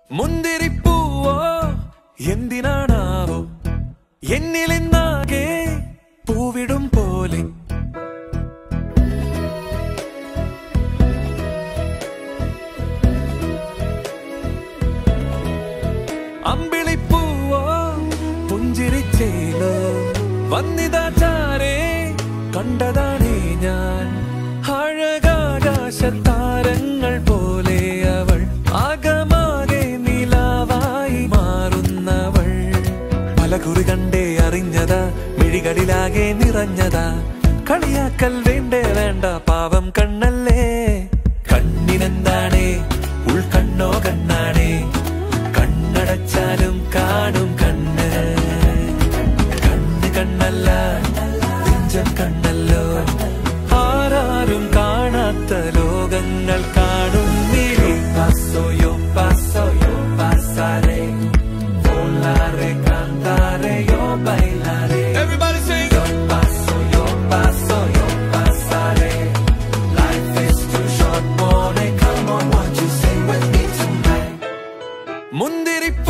മുന്തിരിപ്പൂവോ എന്തിനാണാവോ എന്നിലെന്നാകെ പൂവിടും പോലെ അമ്പിളിപ്പൂവോ പുഞ്ചിരിച്ചേലോ വന്നിതാ ചാരേ കണ്ടതാണേ ഞാൻ അഴകാകാശത്താരങ്ങൾ പോലെ അവൾ ആകമാകെ നിലാവായി മാറുന്നവൾ പലകുറി കണ്ടേ അറിഞ്ഞതാ മിഴികളിലാകെ നിറഞ്ഞതാ കളിയാക്കൽ വേണ്ടേ വേണ്ട പാവം കണ്ണല്ലേ കണ്ണിനെന്താണേ ഉൾക്കണ്ണോ കണ്ണാണേ കണ്ണടച്ചാലും കാണും കണ്ണ് കണ്ണ് കണ്ണല്ല നെഞ്ചം കണ്ണല്ലോ ആരാരും കാണാത്ത ലോകങ്ങൾ കാണും yo pasaré volaré cantaré yo bailaré everybody sing yo paso yo pasaré life is too short morning come on won't you sing with me tonight മുന്തിരി